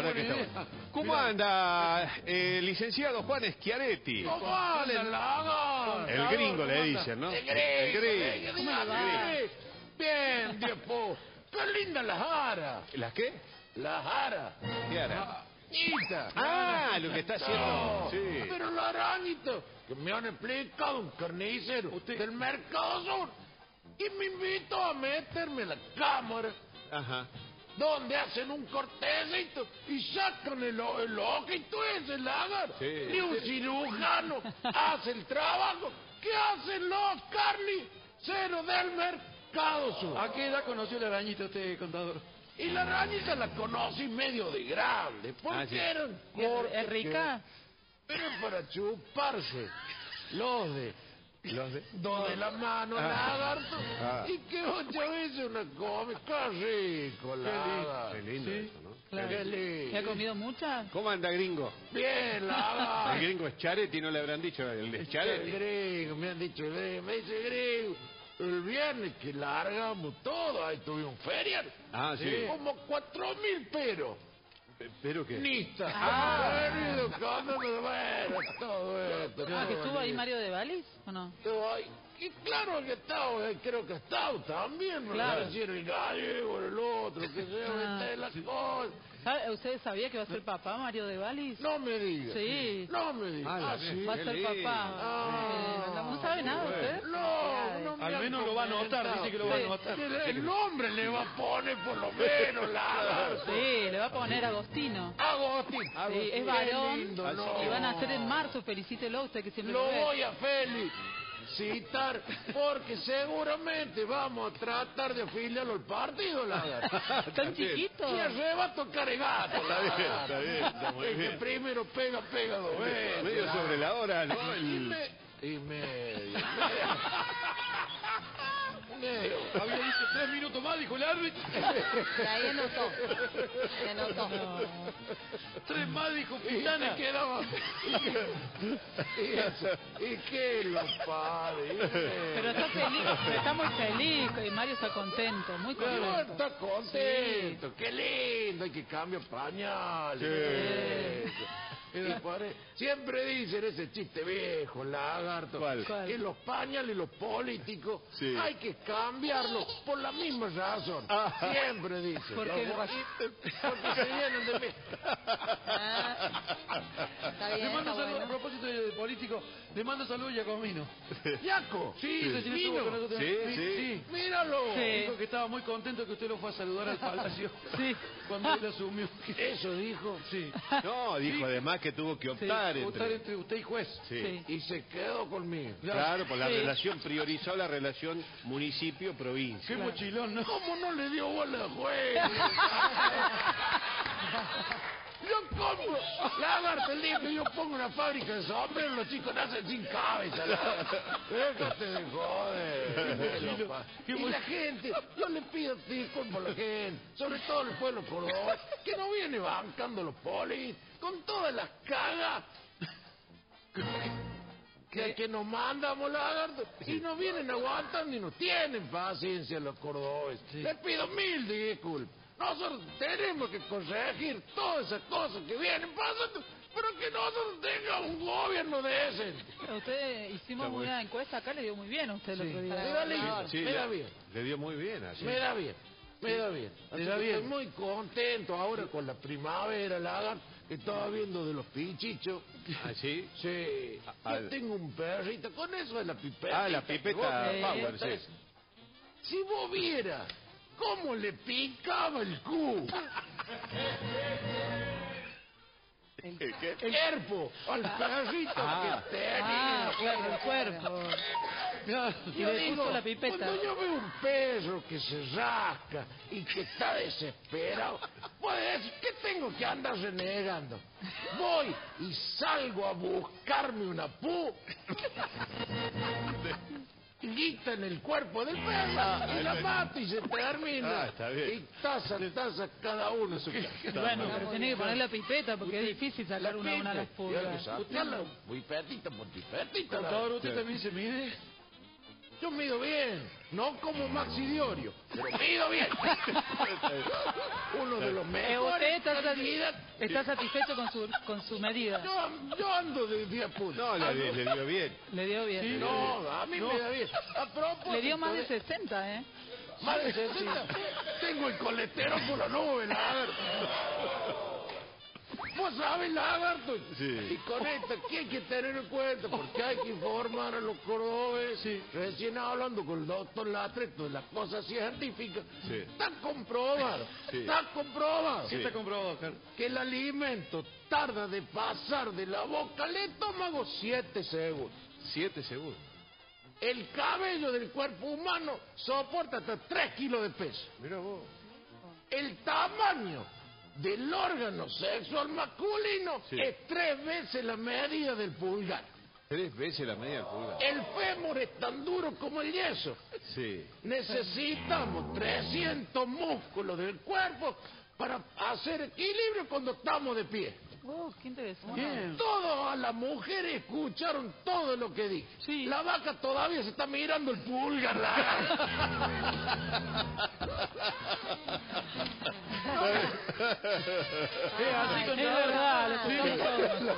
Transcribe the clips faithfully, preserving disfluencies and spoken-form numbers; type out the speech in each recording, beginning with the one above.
verdad que está bueno. ¿Cómo anda, eh, licenciado Juan Schiaretti? ¿Cómo anda, Lago? El gringo le dicen, ¿no? El gringo. El gringo. ¿Cómo le va? Bien, viejo. Qué linda la jara. ¿Las qué? La jara. ¿Qué hará? Arañita. Ah, lo que está haciendo. Sí. Pero la arañita, que me han explicado un carnicero Usted- del Mercado Sur. Y me invitó a meterme en la cámara, Ajá. donde hacen un cortecito y sacan el, o- el ojito ese, lagar. Sí. Ni un cirujano hace el trabajo que hacen los carniceros del Mercado Sur. ¿A qué edad conoció la arañita usted, contador? Y la arañita la conocí medio de grande, porque Ah, sí. eran ¿Es, cortes es rica? que- Pero para chuparse los de... Los de... Dos de la mano, Ah. lagarto, Ah. y que ocho veces una come, qué rico, lagarto. Qué lindo eso, ¿no? Claro. Qué lindo. ¿Y ha comido muchas? ¿Cómo anda, gringo? Bien, lagarto. El gringo es Schiaretti, ¿no le habrán dicho el de El Schiaretti? griego, me han dicho, griego, me dice griego, el viernes que largamos todo, ahí tuvimos feria. Ah, sí. Como cuatro mil peros. ¿Pero qué? Nista. Ah. Venido, cándame, bueno, todo esto. Ah, que todo estuvo ahí bonito. Mario de Valis, ¿o no? Estuvo ahí. Y claro que estaba, eh, creo que estaba también, ¿no? Claro. Decir el gallego, el otro, que se Ah. vete las cosas. ¿Sabe- ¿Usted sabía que va a ser papá Mario de Valis? No me digas. Sí. No me digas. Ah, la Ah, bien. sí. Va a Qué ser lindo. papá. Ah. Eh, ¿No sabe nada usted? No, no me Al han menos lo va a notar, comentado. dice que lo va a Sí. notar. Que El nombre le va a poner por lo menos, la. Sí, le va a poner Agostino. Agustín. Sí, es Qué varón. lindo, no. Y van a hacer en marzo, felicítelo usted que siempre Lo lo ve. voy a felicitar porque seguramente vamos a tratar de afiliarlo al partido, la. ¿Tan chiquito? Y arriba va a tocar el gato. Está bien, está bien, está muy El que bien. primero pega, pega dos veces. Medio la. sobre la hora, ¿no? Y, El- me, y medio. medio. Había dicho tres minutos más, dijo el árbitro. Ahí anotó. Se anotó. Tres más, dijo Y me Pitana. quedaba. Y, y qué lo padre. Pero está feliz, está muy feliz y Mario está contento, muy Pero contento. está contento, qué lindo, hay que cambiar pañales. Y pare- Siempre dicen ese chiste viejo, lagarto, ¿Cuál? ¿Cuál? que los pañales, los políticos, Sí. hay que cambiarlos por la misma razón. Ah. Siempre dicen. ¿Por Los qué? bo- Porque se llenan de mí. Ah, está Le bien, mando está saludos, a bueno. propósito de, de político, le mando saludos a Giacomino. Yaco, Sí, recién estuvo vino. con nosotros. Sí, Mi- sí. Míralo. Sí. Dijo que estaba muy contento que usted lo fue a saludar al palacio. Sí. Cuando él asumió. Eso dijo. Sí. No, dijo Sí. además que tuvo que optar Votar entre... entre usted y juez. Sí. Y se quedó conmigo. Claro, por la Sí. relación, priorizó la relación municipio-provincia. Qué mochilón, ¿no? ¿Cómo no le dio bola al juez? Yo compro, lagarto, el día que yo pongo una fábrica de sombreros, los chicos nacen sin cabeza. la- Déjate de joder. Qué Y bueno. la gente, yo le pido disculpas a la gente, sobre todo el pueblo cordobés, que no viene bancando los polis, con todas las cagas que, que nos mandamos, lagarto, y nos vienen aguantando y no tienen paciencia los cordobeses. Les pido mil disculpas. Nosotros tenemos que corregir todas esas cosas que vienen pasando, pero que nosotros tengamos un gobierno decente. Usted hicimos Está bueno. una encuesta acá, le dio muy bien a usted el otro Me día. da lindo, Sí, me le- da bien, Le dio muy bien así. me da bien, me da bien. Así da que bien. Estoy muy contento ahora con la primavera, lagar, que estaba viendo de los pichichos. ¿Ah, sí? Sí, Ah, yo tengo un perrito, con eso de la pipeta. Ah, la pipeta Sí. Power, sí. Si vos vieras cómo le picaba el cu, ¿El qué? el cuerpo, al perrito Ah. que tenía. Ah, claro, el cuerpo. Claro. Y le puso la pipeta. Cuando yo veo un perro que se rasca y que está desesperado, pues, ¿qué tengo que andar renegando? Voy y salgo a buscarme una pu guita en el cuerpo del perro y la mato y se termina. Ah, está bien. Y taza, taza cada uno su Bueno, pero tiene que poner la pipeta porque es difícil sacar una a una de las pulgas. Sacarla, pipetita por pipetita. la- Contador, ¿usted también se mide? Yo mido bien, no como Maxi Diorio, pero mido bien. Uno de los Eh, mejores. ¿Usted está, sat- candidatos. está satisfecho con su, con su medida? Yo, yo ando de diez puntos. No, le, le- le dio bien. Le dio bien. No, a mí me da bien. A propósito Le dio más de de- sesenta, ¿eh? Más de sesenta. Tengo el colesterol por la nube, lagarto. Vos sabés, lagarto. Sí. Y con esto, ¿qué hay que tener en cuenta? Porque hay que informar a los cordobeses. Recién hablando con el doctor Latreto de las cosas científicas. Sí. Está comprobado. Sí. Está comprobado. ¿Qué está comprobado, Carlos? Que el alimento tarda de pasar de la boca al estómago siete segundos. Siete segundos. El cabello del cuerpo humano soporta hasta tres kilos de peso. Mira vos. El tamaño del órgano sexual masculino Sí. es tres veces la medida del pulgar. Tres veces la media del pulgar. El fémur es tan duro como el yeso. Sí. Necesitamos trescientos músculos del cuerpo para hacer equilibrio cuando estamos de pie. Oh, qué interesante. Bien. Todas las mujeres escucharon todo lo que dije. Sí. La vaca todavía se está mirando el pulgar. Eh, así con Es verdad, lo escuchamos todos.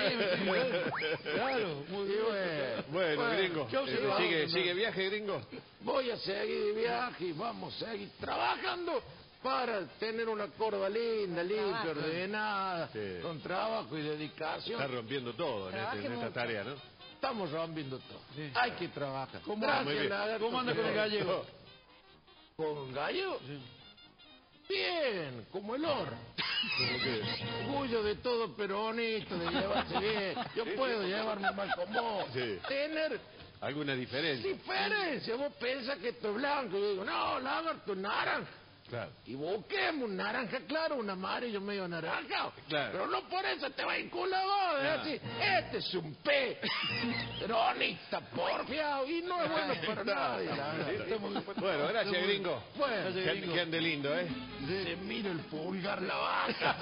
Claro, muy Y bien. bueno, Bueno, gringo. ¿qué observamos? ¿Sigue, ¿Sigue viaje, gringo? voy a seguir de viaje y vamos a seguir trabajando para tener una corda linda, limpia, Trabajo. ordenada, Sí. con trabajo y Está dedicación. rompiendo todo en, este- Trabaje en esta mucho. tarea, ¿no? Estamos rompiendo todo. Sí. Hay que trabajar. ¿Cómo- Muy Gracias, bien. lagarto. ¿Cómo anda con el gallego? ¿Con gallo? Bien, como el oro. ¿Cómo que? Orgullo de todo peronista, de llevarse bien. Yo puedo llevarme mal con vos. Sí. Tener ¿Alguna diferencia? diferencia. Vos pensás que esto es blanco. Yo digo, no, lagarto, es naranja. Claro. Y busquemos un naranja claro, un amarillo medio naranja. Claro. Pero no por eso te va a incular vos. Es Claro. decir, este es un pez. Peronista, porfiado. Y no es bueno para nadie. lagarto. Bueno, gracias, gringo. Bueno, Que ande, que ande lindo, ¿eh? se mira el pulgar la vaca.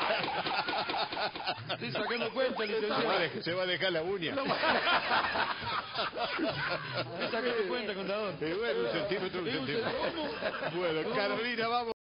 Estoy sacando cuenta, Se va, a licenciado. dejar, se va a dejar la uña. Estoy sacando cuenta, contador. Eh, bueno, un centímetro, un Es un centímetro. centímetro. Bueno, Carolina, vamos.